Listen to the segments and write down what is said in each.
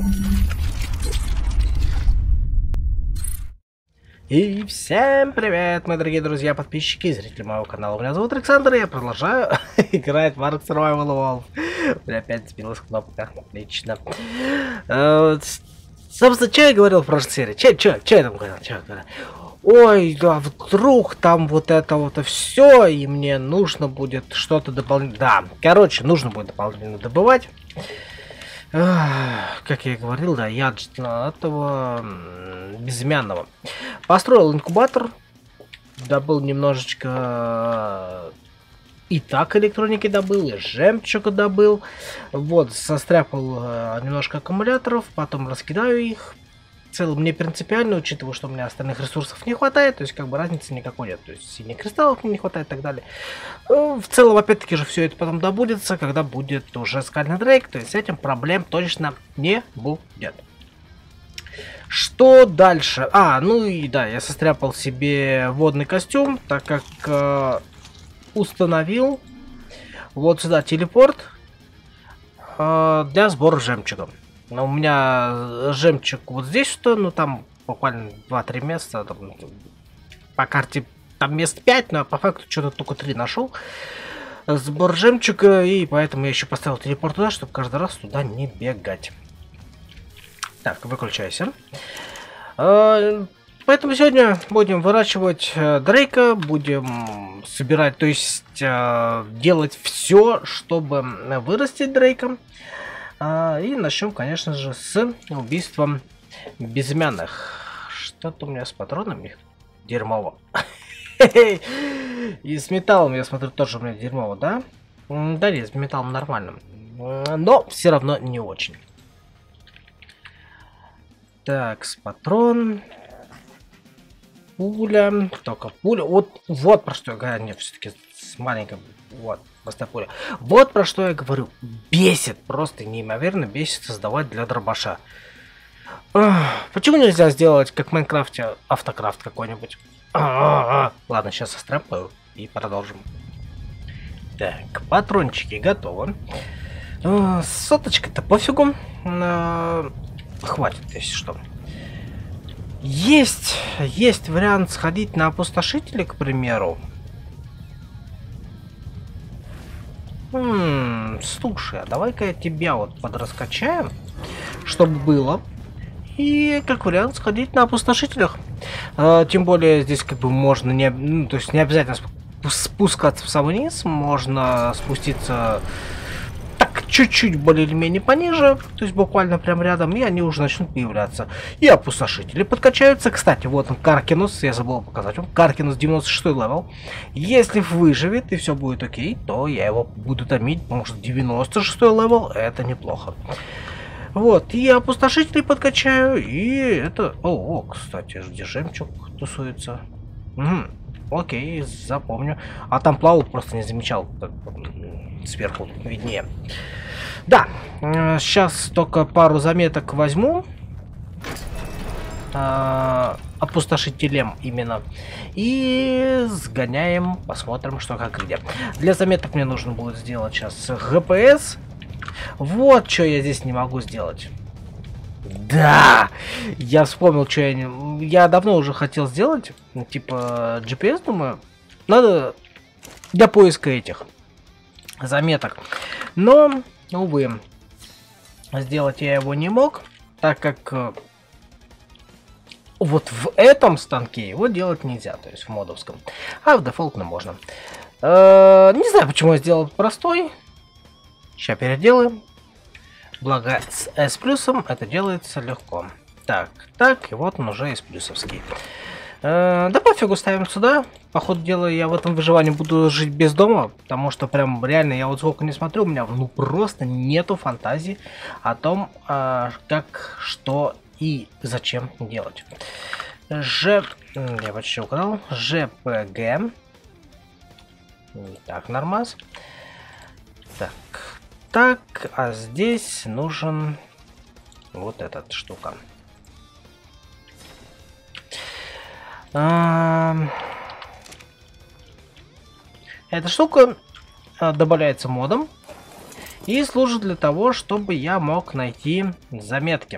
И всем привет, мои дорогие друзья, подписчики и зрители моего канала. Меня зовут Александр, и я продолжаю играть в Ark Survival Evolved. У меня опять сбилась кнопка. Отлично. Собственно, что я говорил в прошлой серии? Че я там говорил? Ой, да вдруг там вот это вот и все, и мне нужно будет что-то дополнительно. Да, короче, нужно будет дополнительно добывать. Как я и говорил, да, я этого безымянного. Построил инкубатор, добыл немножечко и так электроники добыл, и жемчуга добыл. Вот, состряпал немножко аккумуляторов, потом раскидаю их. В целом не принципиально, учитывая, что у меня остальных ресурсов не хватает, то есть как бы разницы никакой нет, то есть синих кристаллов мне не хватает и так далее. В целом, опять-таки же, все это потом добудется, когда будет уже скальный дрейк, то есть с этим проблем точно не будет. Что дальше? Ну и да, я состряпал себе водный костюм, так как установил вот сюда телепорт для сбора жемчуга. У меня жемчуг вот здесь что, ну там буквально 2-3 места, там, по карте там мест 5, но по факту что-то только 3 нашел. Сбор жемчуга, и поэтому я еще поставил телепорт туда, чтобы каждый раз туда не бегать. Так, выключайся. Поэтому сегодня будем выращивать дрейка, будем собирать, то есть делать все, чтобы вырастить дрейка. И начнем, конечно же, с убийством безымянных. Что-то у меня с патронами дерьмово. И с металлом, я смотрю, тоже у меня дерьмово, да? Да нет, с металлом нормально. Но все равно не очень. Так, с патрон. Пуля. Только пуля. Вот про что я говорю. Нет, все-таки с маленькой. Вот. Просто пуля. Вот про что я говорю. Бесит. Просто неимоверно бесит создавать для дробаша. Почему нельзя сделать, как в Майнкрафте, автокрафт какой-нибудь? Ладно, сейчас состряпаю и продолжим. Так, патрончики готовы. Соточка-то пофигу. Хватит, если что. Есть вариант сходить на опустошители, к примеру. Слушай, а давай-ка я тебя вот подраскачаю, чтобы было. И как вариант сходить на опустошителях. Тем более здесь как бы можно не, то есть не обязательно спускаться в самый низ, можно спуститься так чуть-чуть более или менее пониже, то есть буквально прям рядом, и они уже начнут появляться. И опустошители подкачаются. Кстати, вот он, Каркинус, я забыл показать вам. Каркинус 96 левел. Если выживет и все будет окей, то я его буду томить, потому что 96 левел это неплохо. Вот, и опустошители подкачаю, и это... Кстати, где жемчуг тусуется? Окей, запомню. А там плавал, просто не замечал, как сверху виднее. Да, сейчас только пару заметок возьму. Опустошителем именно. И сгоняем, посмотрим, что как где. Для заметок мне нужно будет сделать сейчас GPS. Вот что я здесь не могу сделать. Да! Я вспомнил, что я давно уже хотел сделать. Типа GPS, думаю. Надо для поиска этих заметок. Но, увы, сделать я его не мог, так как вот в этом станке его делать нельзя, то есть в модовском. А в дефолтном можно. Не знаю, почему я сделал простой. Сейчас переделаем. Благо с S плюсом это делается легко. Так, и вот он уже S плюсовский. Да пофигу, ставим сюда. По ходу дела я в этом выживании буду жить без дома, потому что прям реально я вот сколько не смотрю, у меня ну просто нету фантазии о том, как, что и зачем делать. Я почти угадал. ЖПГ. Так, нормас. Так, а здесь нужен вот эта штука. Эта штука добавляется модом. И служит для того, чтобы я мог найти заметки.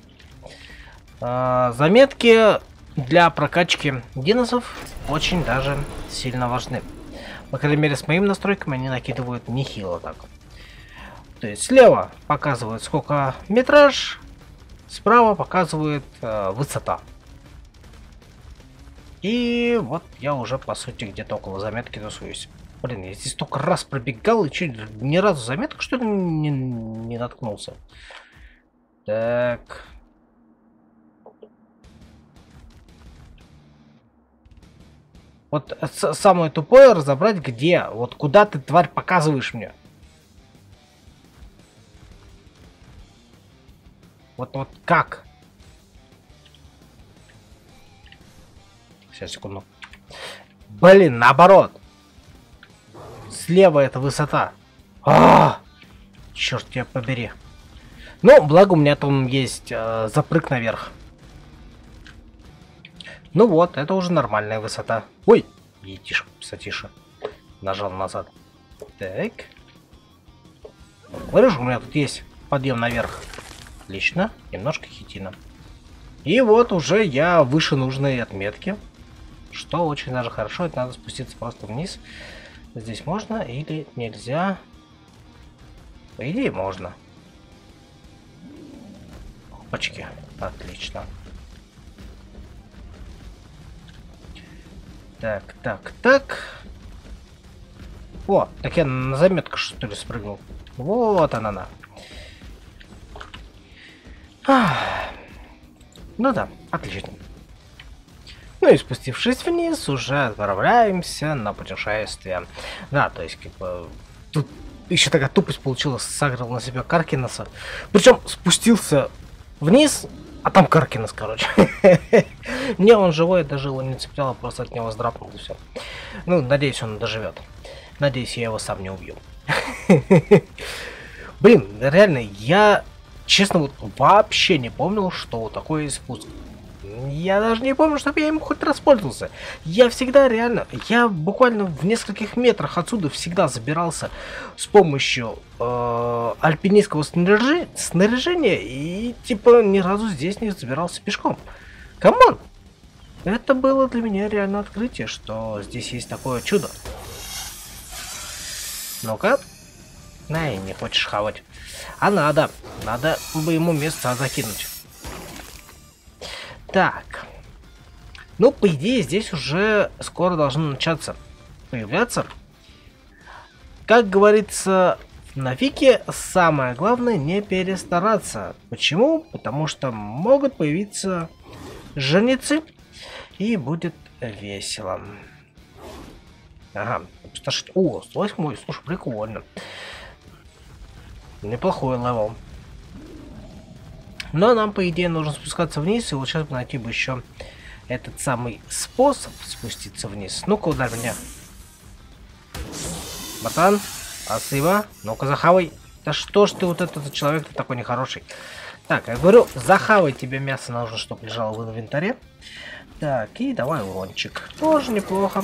Заметки для прокачки динозов очень даже сильно важны. По крайней мере, с моими настройками они накидывают нехило так. То есть слева показывает сколько метраж, справа показывает высота. И вот я уже по сути где-то около заметки тусуюсь. Блин, я здесь столько раз пробегал и чуть ни разу заметку что ли не наткнулся. Так. Вот самое тупое разобрать, где, вот куда ты, тварь, показываешь мне. Вот как? Сейчас, секунду. Блин, наоборот. Слева это высота. Черт тебя побери. Ну, благо у меня там есть запрыг наверх. Ну вот, это уже нормальная высота. Ой, етишь, сатиша. Нажал назад. Так. Говоришь, у меня тут есть подъем наверх. Отлично, немножко хитина. И вот уже я выше нужной отметки. Что очень даже хорошо, это надо спуститься просто вниз. Здесь можно или нельзя? По идее можно. Опачки, отлично. Так, так, так. О, так я на заметку что ли спрыгнул. Вот она. Ну да, отлично. Ну и спустившись вниз, уже отправляемся на путешествие. Да, то есть, как бы, тут еще такая тупость получилась, сагрил на себя Каркинеса. Причем спустился вниз, а там Каркинес, короче. Мне он живой, даже его не цепляло, просто от него сдрапнул и все. Ну, надеюсь, он доживет. Надеюсь, я его сам не убью. Блин, реально, я, честно, вот вообще не помнил, что такое спуск. Я даже не помню, чтобы я им хоть раз пользовался. Я всегда реально, я буквально в нескольких метрах отсюда всегда забирался с помощью альпинистского снаряжения и типа ни разу здесь не забирался пешком. Камон! Это было для меня реально открытие, что здесь есть такое чудо. Ну-ка. На, не хочешь хавать. А надо. Надо бы ему место закинуть. Так. Ну, по идее, здесь уже скоро должны начаться появляться. Как говорится на Вике, самое главное не перестараться. Почему? Потому что могут появиться женицы, и будет весело. Ага, опустошить. О, 108, слушай, прикольно. Неплохой левел. Но нам, по идее, нужно спускаться вниз, и вот сейчас найти бы еще этот самый способ спуститься вниз. Ну-ка, ударь меня. Батан, спасибо. Ну-ка, захавай. Да что ж ты вот этот за человек, ты такой нехороший. Так, я говорю, захавай, тебе мясо нужно, чтобы лежало в инвентаре. Так, и давай урончик. Тоже неплохо.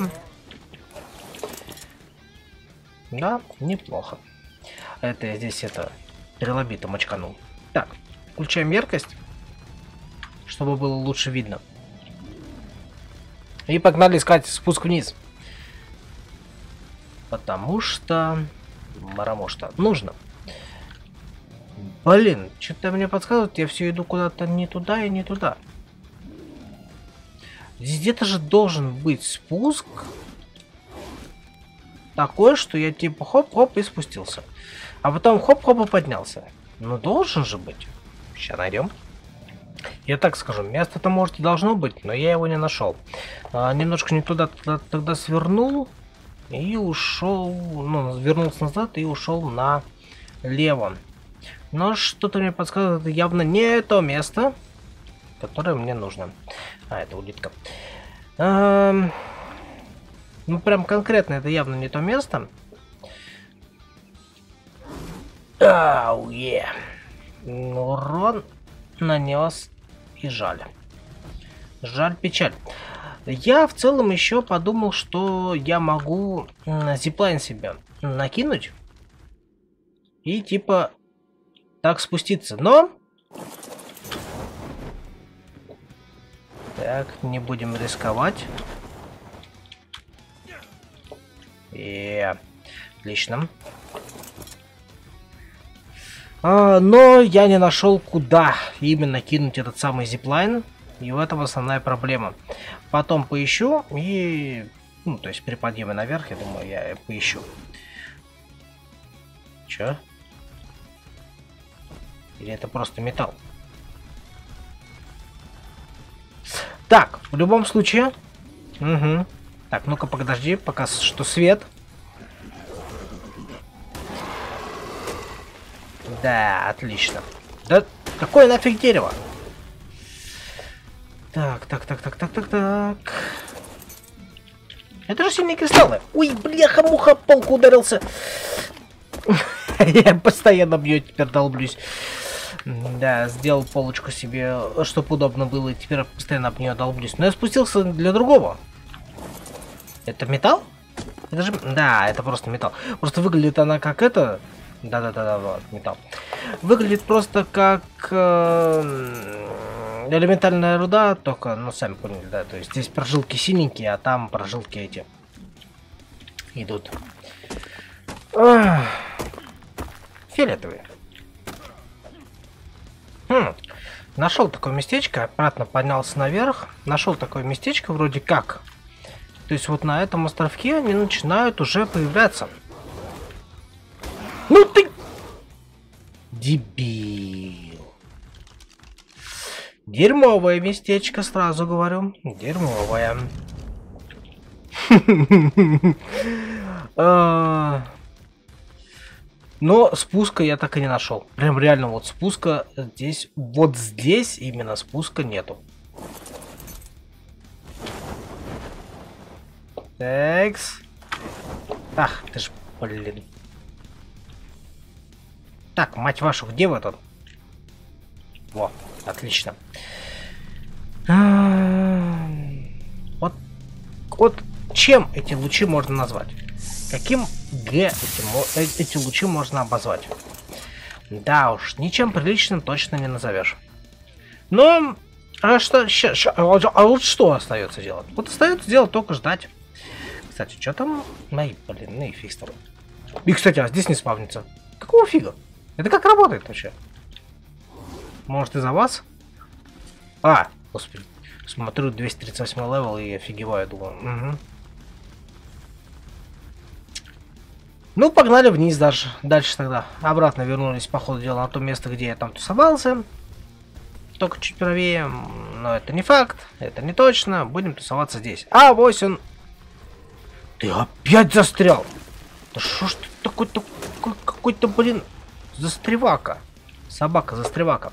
Да, неплохо. Это я здесь это трилобитом очканул. Так, включаем яркость, чтобы было лучше видно. И погнали искать спуск вниз. Потому что нужно. Блин, что-то мне подсказывает, я все иду куда-то не туда и не туда. Здесь где-то же должен быть спуск такой, что я типа хоп-хоп и спустился. А потом хоп-хоп и поднялся. Ну должен же быть. Сейчас найдем. Я так скажу, место-то может и должно быть, но я его не нашел. Немножко не туда тогда свернул и ушел, ну, вернулся назад и ушел налево. Но что-то мне подсказывает, это явно не то место, которое мне нужно. А, это улитка. Ну, прям конкретно это явно не то место. Ау, урон нанес и жаль. Жаль, печаль. Я в целом еще подумал, что я могу зиплайн себе накинуть и типа так спуститься. Но... Так, не будем рисковать. Отлично. Но я не нашел, куда именно кинуть этот самый зиплайн. И в этом основная проблема. Потом поищу и... Ну, то есть при подъеме наверх, я думаю, я поищу. Чё? Или это просто металл? Так, в любом случае... Угу. Так, ну-ка, подожди, пока что свет. Да, отлично. Да какое нафиг дерево? Так. Это же сильные кристаллы. Ой, бляха-муха, полку ударился. Я постоянно бью, теперь долблюсь. Да, сделал полочку себе, чтобы удобно было, и теперь постоянно об нее долблюсь. Но я спустился для другого. Это металл? Это же... Да, это просто металл. Просто выглядит она как это... Да, вот, металл. Выглядит просто как элементарная руда, только, ну, сами поняли, да, то есть здесь прожилки синенькие, а там прожилки эти идут. Фиолетовые. Нашел такое местечко, обратно поднялся наверх, нашел такое местечко вроде как. То есть вот на этом островке они начинают уже появляться. Ну ты... Дебил. Дерьмовое местечко, сразу говорю. Дерьмовое. Но спуска я так и не нашел. Прям реально вот спуска здесь... Вот здесь именно спуска нету. Такс. Ах, ты ж, блин. Так, мать вашу, где вы тут? Во, отлично. Вот чем эти лучи можно назвать? Каким Г эти лучи можно обозвать? Да уж, ничем приличным точно не назовешь. Но, а вот что остается делать? Вот остается делать только ждать. Кстати, что там? Мои, блин, ну и фиг с тобой. И, кстати, а здесь не спавнится. Какого фига? Это как работает вообще? Может, из-за вас? А, господи. Смотрю, 238 левел и офигеваю, думаю. Угу. Ну, погнали вниз даже. Дальше тогда. Обратно вернулись, по ходу дела, на то место, где я там тусовался. Только чуть правее. Но это не факт. Это не точно. Будем тусоваться здесь. А, вот он. Ты опять застрял. Да шо ж ты такой-то, какой-то, блин, застревака. Собака-застревака.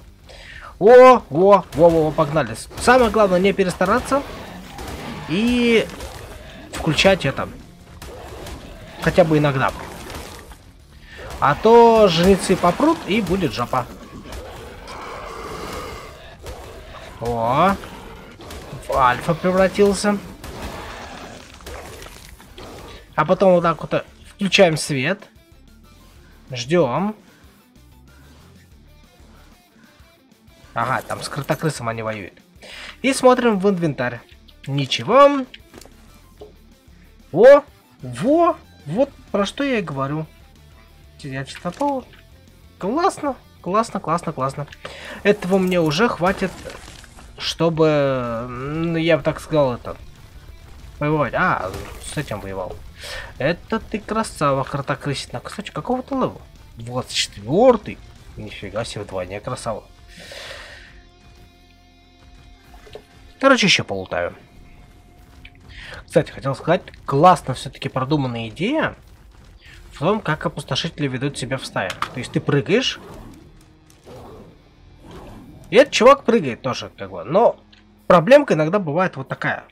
Во, погнали. Самое главное не перестараться. И включать это. Хотя бы иногда. А то жрецы попрут и будет жопа. О, в альфа превратился. А потом вот так вот включаем свет. Ждем. Ага, там с кротокрысом они воюют. И смотрим в инвентарь. Ничего. Вот про что я и говорю. Терять частоту. Классно. Этого мне уже хватит, чтобы, я бы так сказал, это воевать. А, с этим воевал. Это ты красава, кротокрысина. Кстати, какого-то левела? 24-й. Нифига себе, вдвойне красава. Короче, еще полутаю. Кстати, хотел сказать, классно все-таки продуманная идея в том, как опустошители ведут себя в стае. То есть ты прыгаешь, и этот чувак прыгает тоже, как бы. Но проблемка иногда бывает вот такая.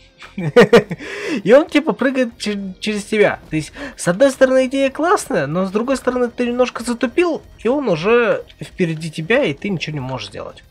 И он типа прыгает через тебя. То есть, с одной стороны, идея классная, но с другой стороны, ты немножко затупил, и он уже впереди тебя, и ты ничего не можешь сделать.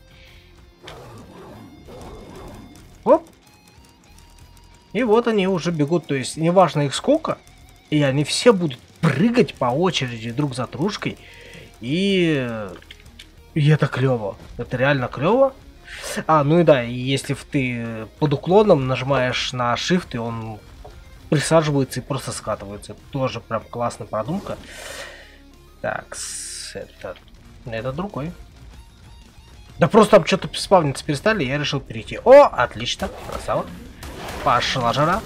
Оп. И вот они уже бегут, то есть неважно их сколько, и они все будут прыгать по очереди друг за дружкой. И это клево. Это реально клево. Ну и да, и если ты под уклоном нажимаешь на Shift, и он присаживается и просто скатывается. Тоже прям классная продумка. Так, это другой. Да просто там что-то спавниться перестали, я решил перейти. О, отлично, красава. Пошла жара.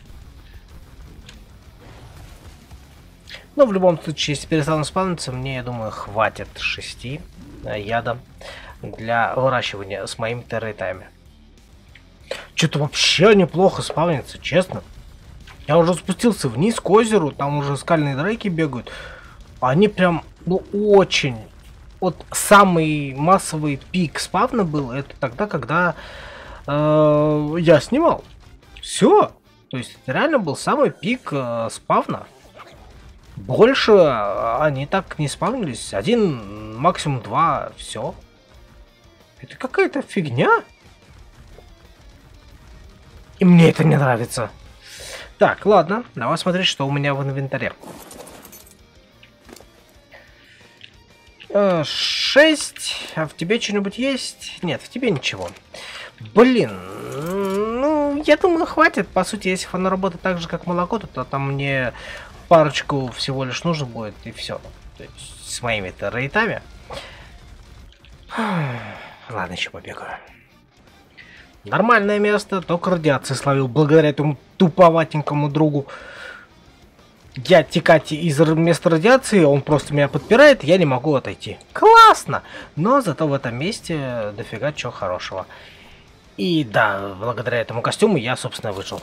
Но в любом случае, если перестану спавниться, мне, я думаю, хватит 6 яда для выращивания с моим территами. Что-то вообще неплохо спавнится, честно. Я уже спустился вниз к озеру, там уже скальные драки бегают. Они прям, ну, очень... Вот самый массовый пик спавна был, это тогда, когда я снимал. Все. То есть это реально был самый пик спавна. Больше они так не спавнились. 1, максимум 2, все. Это какая-то фигня. И мне это не нравится. Так, ладно, давай смотреть, что у меня в инвентаре. 6. А в тебе что-нибудь есть? Нет, в тебе ничего. Блин, ну, я думаю, хватит. По сути, если оно работает так же, как молоко, то там мне парочку всего лишь нужно будет, и все. То есть, с моими-то рейтами. Ладно, еще побегаю. Нормальное место, только радиации словил благодаря этому туповатенькому другу. Я текать из места радиации, он просто меня подпирает, я не могу отойти. Классно! Но зато в этом месте дофига чего хорошего. И да, благодаря этому костюму я, собственно, выжил.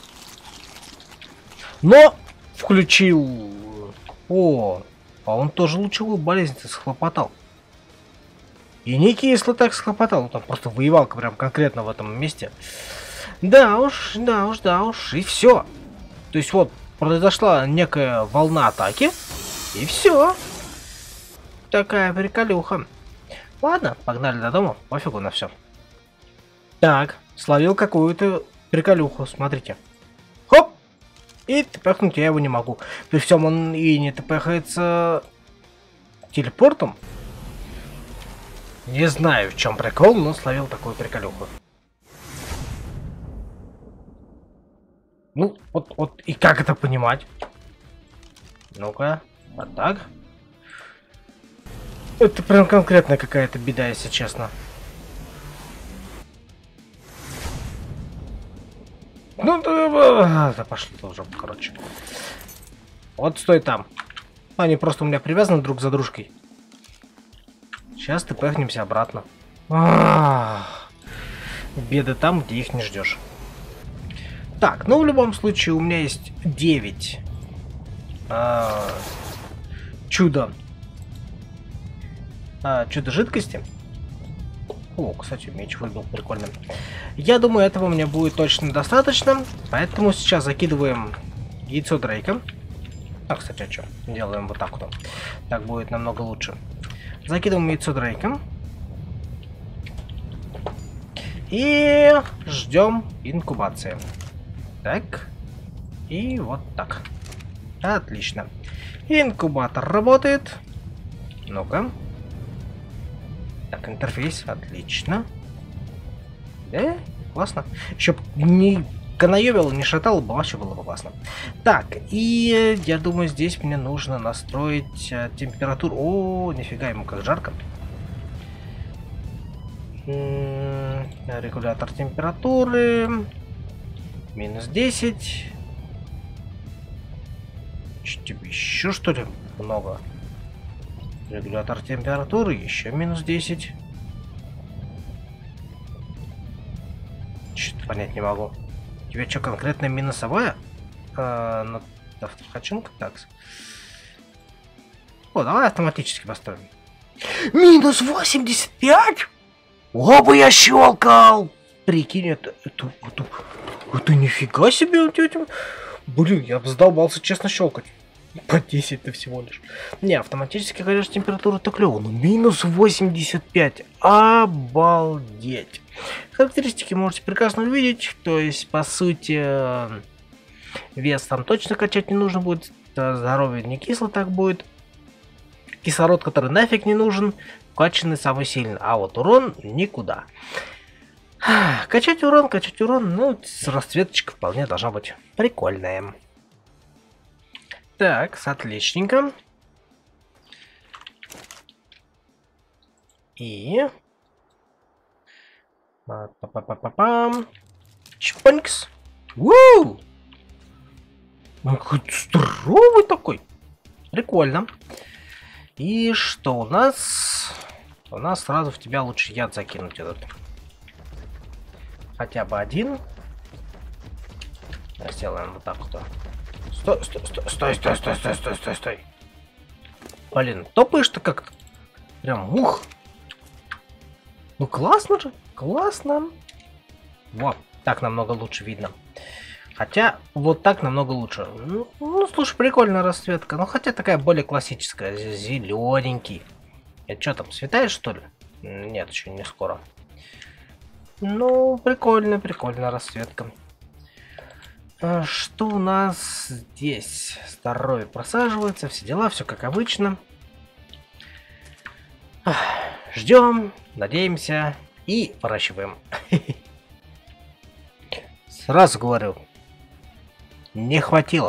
Но включил... О, а он тоже лучевую болезнь схлопотал. И не кисло так схлопотал, он там просто воевал прям конкретно в этом месте. Да уж, и все. То есть вот, произошла некая волна атаки, и все. Такая приколюха. Ладно, погнали до дома, пофигу на все. Так, словил какую-то приколюху, смотрите. Хоп! И тпхнуть я его не могу. При всем он и не тпхается телепортом. Не знаю, в чем прикол, но словил такую приколюху. Ну, вот, и как это понимать? Ну-ка, вот так. Это прям конкретная какая-то беда, если честно. Ну, да пошли тоже, короче. Вот стой там. Они просто у меня привязаны друг за дружкой. Сейчас ты пихнемся обратно. Беды там, где их не ждешь. Так, ну в любом случае у меня есть 9 чудо жидкости. О, кстати, меч выбил, прикольно. Я думаю, этого мне будет точно достаточно. Поэтому сейчас закидываем яйцо Дрейка. Кстати, а что? Делаем вот так вот. Так будет намного лучше. Закидываем яйцо Дрейка. И ждем инкубации. Так. И вот так. Отлично. Инкубатор работает. Ну-ка. Так, интерфейс. Отлично. Да, классно. Еще не канаёбил, не шатал, вообще было бы классно. Так, и я думаю, здесь мне нужно настроить температуру. О, нифига ему как жарко. Регулятор температуры. Минус 10. Что тебе еще, что ли, много? Регулятор температуры, еще минус 10. Что-то понять не могу. У тебя что, конкретно минусовая? Автокачинка, так. О, давай автоматически построим. Минус 85? Оба я щелкал! Прикинь, это нифига себе, блин, я бы задолбался честно щелкать. По 10-то всего лишь. Не, автоматически, конечно, температура-то клево, но минус 85. Обалдеть. Характеристики можете прекрасно увидеть. То есть, по сути, вес там точно качать не нужно будет. здоровье не кисло так будет. Кислород, который нафиг не нужен, качанный самый сильный, а вот урон никуда. Качать урон, ну, расцветочка вполне должна быть прикольная. Так, отличненько. И... Па-па-па-па-пам. Чпонькс. Уу! Ну, какой здоровый такой. Прикольно. И что у нас? У нас сразу в тебя лучше яд закинуть этот. Хотя бы один. Сделаем вот так вот. Стой. Блин, топаешь-то как-то. Прям ух. Ну классно же, классно. Вот, так намного лучше видно. Хотя, вот так намного лучше. Ну, слушай, прикольная расцветка. Ну, хотя такая более классическая. Зелененький. Это что там, светает, что ли? Нет, еще не скоро. Ну, прикольная расцветка. Что у нас здесь? Здоровье просаживается, все дела, все как обычно. Ждем, надеемся и выращиваем. Сразу говорю, не хватило.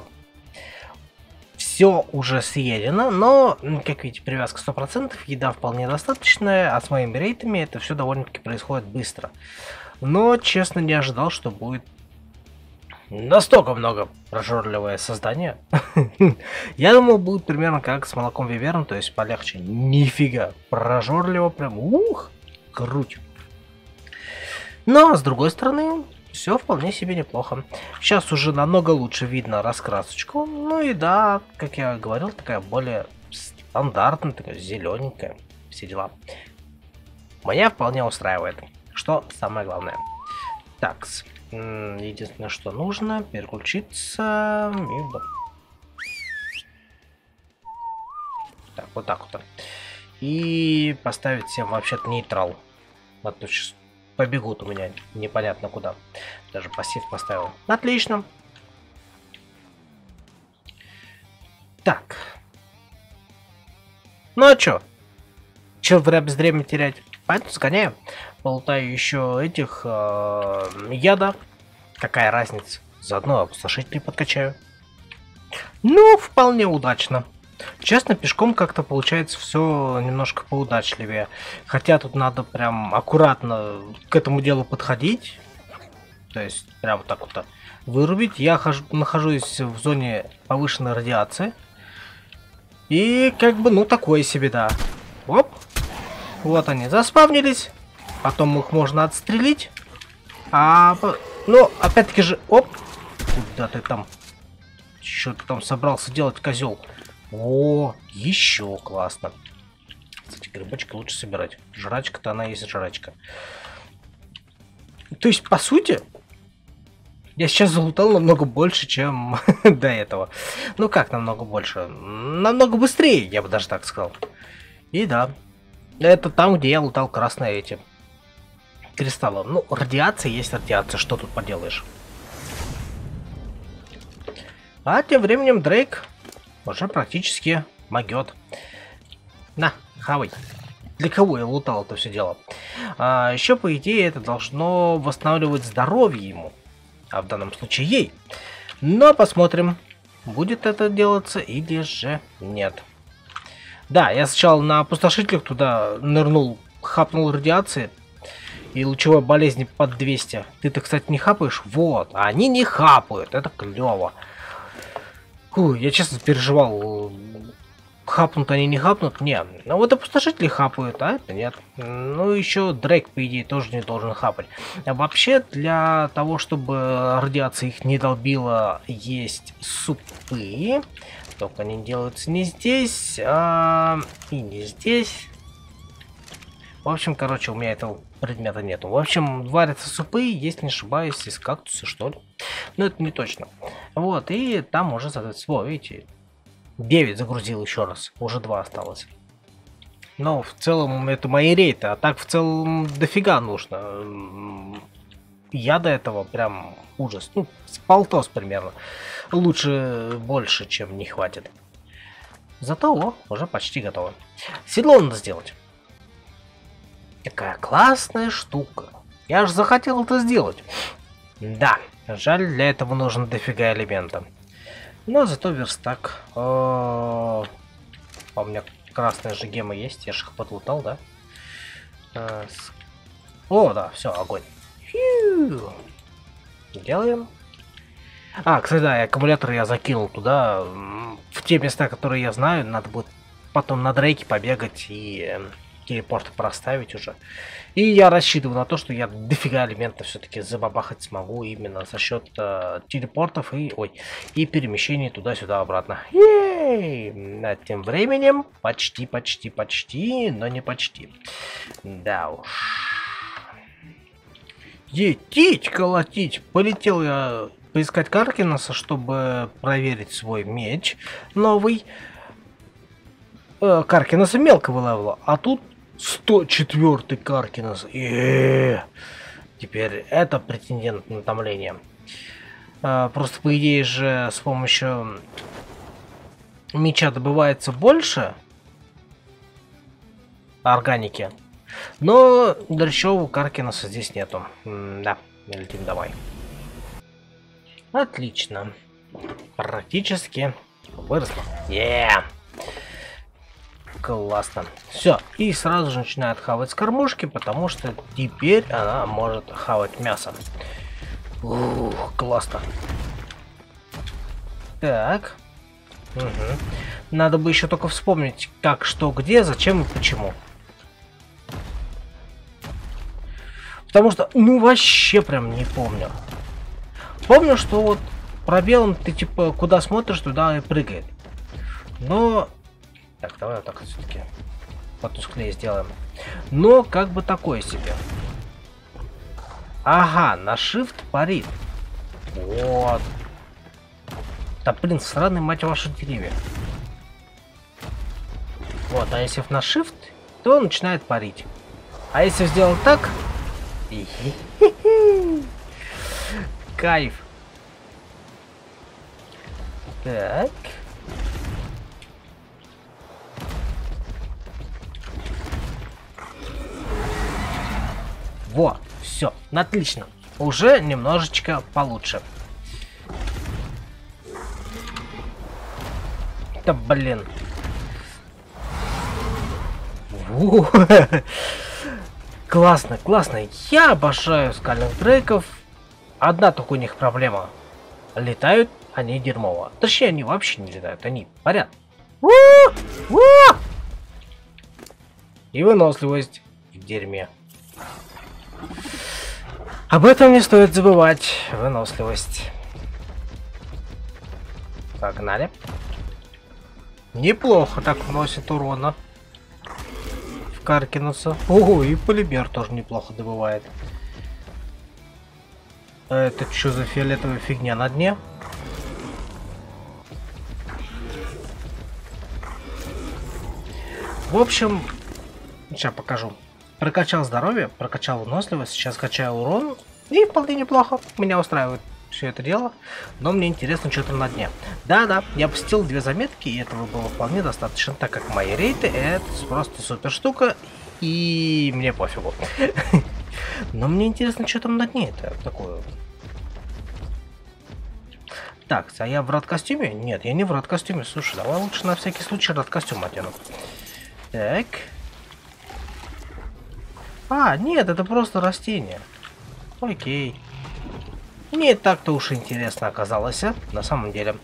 Все уже съедено, но, как видите, привязка 100%, еда вполне достаточная, а с моими рейтами это все довольно-таки происходит быстро. Но, честно, не ожидал, что будет настолько много прожорливое создание. Я думал, будет примерно как с молоком Виверна, то есть полегче. Нифига, прожорливо прям, ух, круть. Но, с другой стороны, все вполне себе неплохо. Сейчас уже намного лучше видно раскрасочку. Ну и да, как я говорил, такая более стандартная, такая зелененькая. Все дела. Меня вполне устраивает. Что самое главное. Так, единственное, что нужно, переключиться. Так, вот так вот. И поставить всем вообще-то нейтрал. А то сейчас побегут у меня непонятно куда. Даже пассив поставил. Отлично. Так. Ну а чё? Чё зря без времени терять? Поэтому сгоняем. Болтаю еще этих яда. Какая разница? Заодно опустошитель подкачаю. Ну, вполне удачно. Честно, пешком как-то получается все немножко поудачливее. Хотя тут надо прям аккуратно к этому делу подходить. То есть прям вот так вот вырубить. Я нахожусь в зоне повышенной радиации. И как бы, ну, такое себе, да. Оп. Вот они заспавнились. Потом их можно отстрелить. Ну, опять-таки же, оп. Куда ты там? Что ты там собрался делать, козел? О, еще классно. Кстати, грибочки лучше собирать. Жрачка-то она есть жрачка. То есть, по сути, я сейчас залутал намного больше, чем до этого. Ну как намного больше? Намного быстрее, я бы даже так сказал. И да, это там, где я лутал красные эти кристаллы. Ну, радиация есть радиация, что тут поделаешь. А тем временем Дрейк уже практически могет. На, хавай. Для кого я лутал это все дело? Еще, по идее, это должно восстанавливать здоровье ему. А в данном случае ей. Но посмотрим, будет это делаться или же нет. Да, я сначала на опустошителях туда нырнул, хапнул радиации. И лучевой болезни под 200. Ты-то, кстати, не хапаешь? Вот, а они не хапают. Это клево. Я честно переживал, хапнут они, не хапнут. Нет, ну вот опустошители хапают, а это нет. Ну еще Дрейк, по идее, тоже не должен хапать. А вообще, для того, чтобы радиация их не долбила, есть супы. Только они делаются не здесь, и не здесь. В общем, короче, у меня этого предмета нету. В общем, варятся супы, если не ошибаюсь, из кактуса, что ли. Но это не точно. Вот, и там уже, соответственно, видите, 9 загрузил еще раз. Уже 2 осталось. Но в целом это мои рейты, а так в целом дофига нужно. Я до этого прям ужас. Ну, с полтос примерно. Лучше больше, чем не хватит. Зато, уже почти готово. Седло надо сделать. Такая классная штука. Я же захотел это сделать. Да, жаль, для этого нужно дофига элемента. Но зато верстак. У меня красная же гема есть, я же их подлутал, да? О, да, все, огонь. Фью. Делаем. Кстати, да, аккумулятор я закинул туда. В те места, которые я знаю, надо будет потом на дрейке побегать и телепорт проставить уже. И я рассчитываю на то, что я дофига элементов все-таки забабахать смогу именно за счет телепортов и перемещений туда-сюда обратно. Ей! А тем временем почти, но не почти. Да уж. Етить, колотить. Полетел я поискать Каркинаса, чтобы проверить свой меч новый. Каркинаса мелкого левела, а тут 104-й Каркинас. Теперь это претендент на томление. Просто по идее же с помощью меча добывается больше органики. Но дрящевого Каркинаса здесь нету. Да, летим давай. Отлично. Практически выросло. Классно. Все. И сразу же начинает хавать с кормушки, потому что теперь она может хавать мясо. Ух, классно. Так. Угу. Надо бы еще только вспомнить, как, что, где, зачем и почему. Потому что, ну, вообще прям не помню. Помню, что вот пробелом ты, типа, куда смотришь, туда и прыгает. Но... Так, давай вот так все-таки потусклее сделаем. Но как бы такое себе. Ага, на shift парит. Вот. Да, блин, сраный, мать вашу, деревья. Вот, а если на shift, то он начинает парить. А если сделать так... Кайф. Так. Вот, все, отлично. Уже немножечко получше. Да блин. Классно, классно. Я обожаю скальных дрейков. Одна только у них проблема. Летают они дерьмово. Точнее, они вообще не летают, они парят. И выносливость в дерьме. Об этом не стоит забывать. Выносливость. Погнали. Неплохо так вносит урона. В Каркинуса. Ого, и полимер тоже неплохо добывает. Это что за фиолетовая фигня на дне? В общем, сейчас покажу. Прокачал здоровье, прокачал выносливость, сейчас качаю урон. И вполне неплохо. Меня устраивает все это дело. Но мне интересно, что там на дне. Да-да, я посетил 2 заметки, и этого было вполне достаточно, так как мои рейты это просто супер штука. И мне пофигу. Но мне интересно, что там на дне это такое. Так, а я в рад-костюме? Нет, я не в рад-костюме. Слушай, давай лучше на всякий случай рад-костюм одену. Так. Нет, это просто растение. Окей. Не так-то уж интересно оказалось, на самом деле.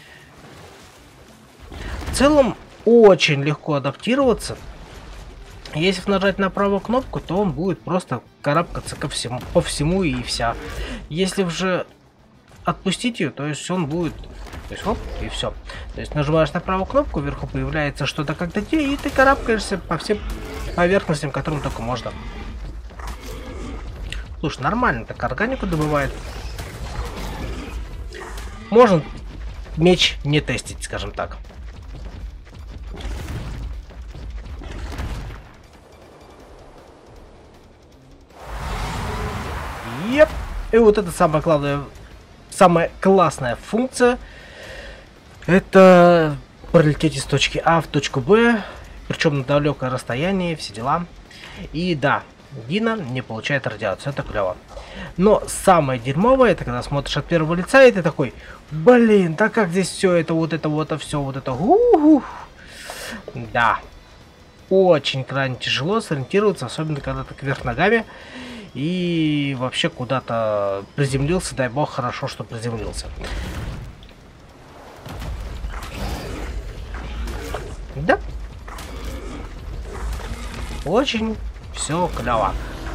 В целом, очень легко адаптироваться. Если нажать на правую кнопку, то он будет просто карабкаться по всему и вся. Если же отпустить ее, то есть он будет... То есть хоп, и все. То есть нажимаешь на правую кнопку, вверху появляется что-то как-то, и ты карабкаешься по всем поверхностям, которым только можно. Слушай, нормально, так органику добывает. Можно меч не тестить, скажем так. Еп. И вот это самое главное самая классная функция — это пролететь из точки А в точку Б, причем на далекое расстояние, все дела. И да, Дина не получает радиацию, это клево. Но самое дерьмовое, это когда смотришь от первого лица, и ты такой, блин, да как здесь все это, все вот это, да. Очень крайне тяжело сориентироваться, особенно когда ты кверх ногами и вообще куда-то приземлился, дай бог, хорошо, что приземлился. Да. Очень все клево.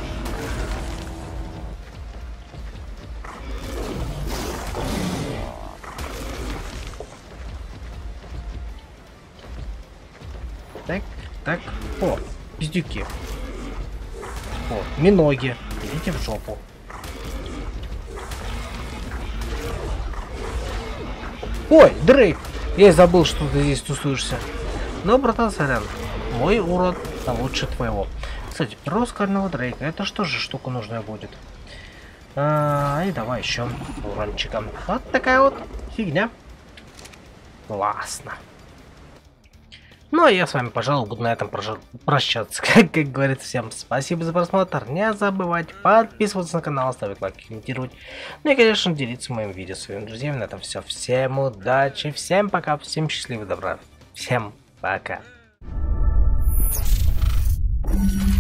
Так, так, о, пиздюки. О, миноги, идите в жопу. Ой, Дрейк, я и забыл, что ты здесь тусуешься. Но, братан, сорян, мой урод лучше твоего. Кстати, про скального Дрейка, это что же штука нужная будет? И давай еще урончиком. Вот такая вот фигня. Классно. Ну, а я с вами, пожалуй, буду на этом прощаться. Как говорится, всем спасибо за просмотр. Не забывайте подписываться на канал, ставить лайки, комментировать. Ну и, конечно, делиться моим видео с своими друзьями. На этом все. Всем удачи, всем пока, всем счастливого, добра. Всем пока.